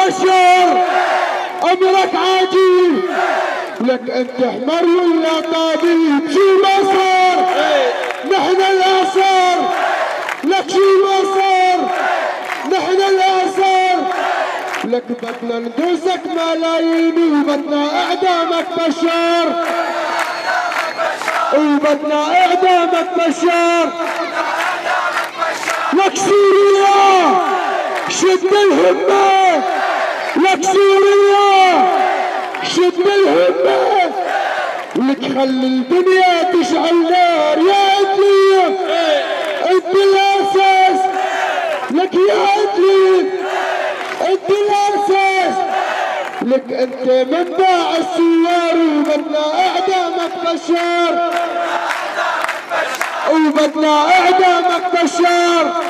بشار امرك عجيب، لك انت حمر ولا طبيب؟ شو ما صار نحن الاثار، لك شو ما صار نحن الاثار، لك بدنا ندوسك ملايين وبدنا اعدامك بشار، وبدنا اعدامك بشار. لك سوريا شد الهمة، لك سوريا شد الهمة، لك خلي الدنيا تشعل نار. يا ادلي انت الاساس، لك يا ادلي انت الاساس، لك انت منبع السوار وبدنا اعدامك بشار، وبدنا اعدامك بشار.